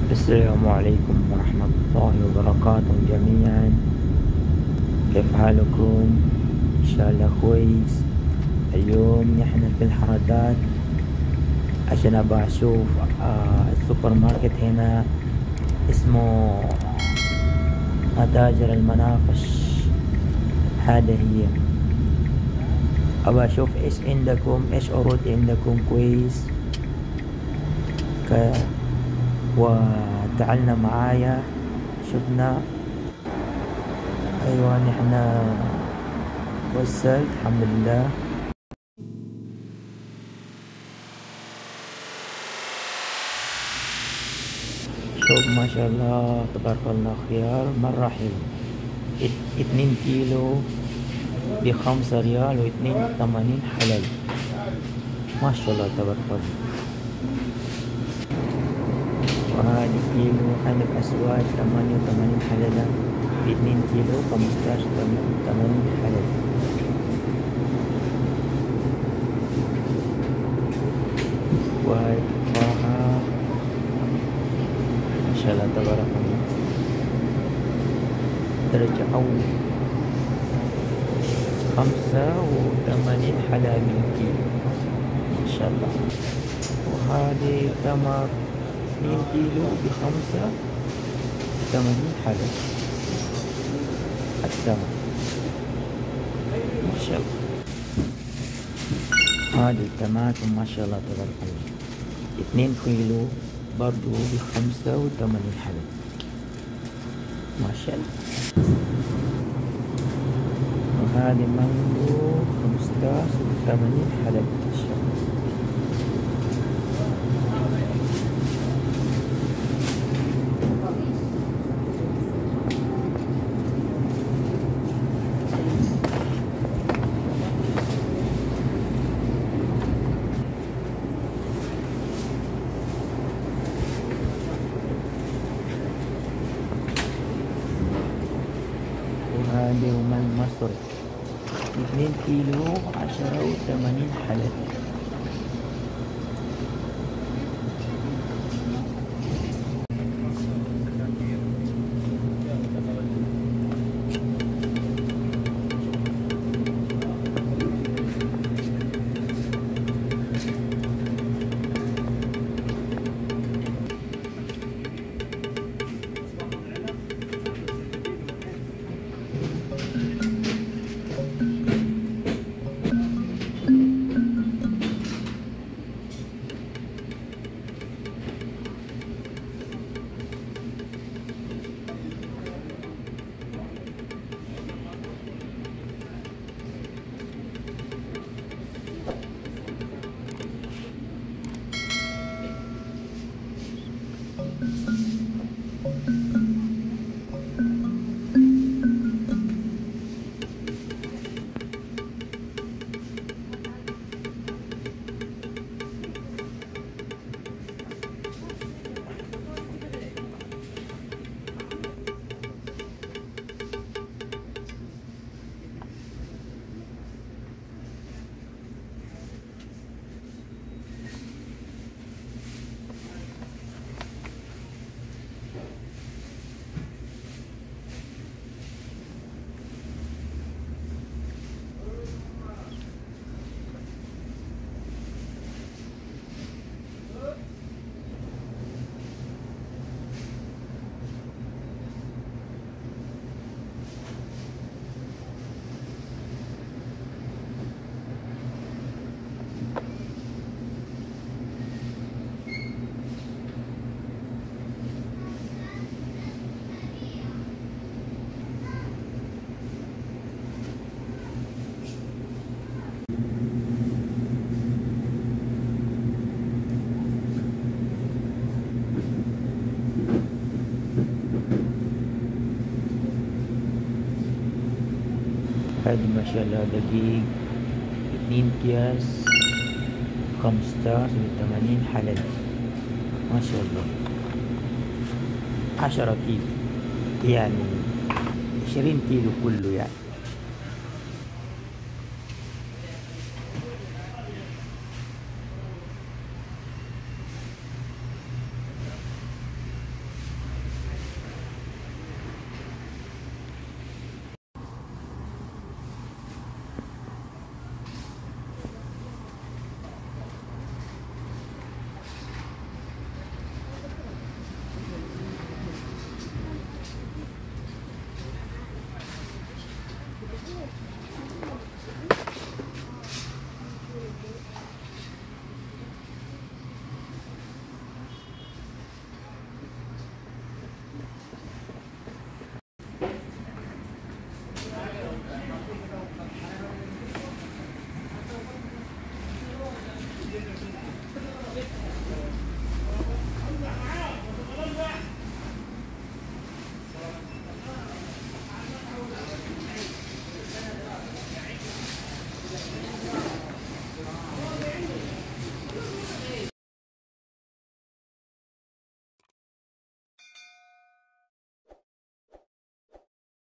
السلام عليكم ورحمة الله وبركاته جميعا. كيف حالكم؟ إن شاء الله كويس. اليوم نحن في الحردات عشان أبغى أشوف السوبر ماركت هنا اسمه متاجر المناقش. هذا هي أبغى أشوف إيش عندكم، إيش عروض عندكم كويس وتعالنا معايا. شفنا أيوة نحن وصلت الحمد لله. شوف ما شاء الله تبارك الله، خيار مرة حلو. 2 كيلو ب5 ريال و82 حلل، ما شاء الله تبارك الله. وهذا كيلو عنب أسود 88 حللة ب2 كيلو 15 80 حلل. وتفاحة ما شاء الله تبارك الله درجة أول 85 حلقة من كيلو ما شاء الله. وهذه تمر 2 كيلو ب85 حلقة التمر ما شاء الله. هذه الطماطم ما شاء الله تبارك الله 2 كيلو برضو ب85 حلقة ما شاء الله. وهذه مانجو 85 حلقة ما شاء الله. وهذه رمان مصر 2 كيلو 10 و80 حلقة. هذه ما شاء الله دقيق 2 أكياس 15 و80 حلل ما شاء الله. 10 كيلو يعني 20 كيلو كله يعني.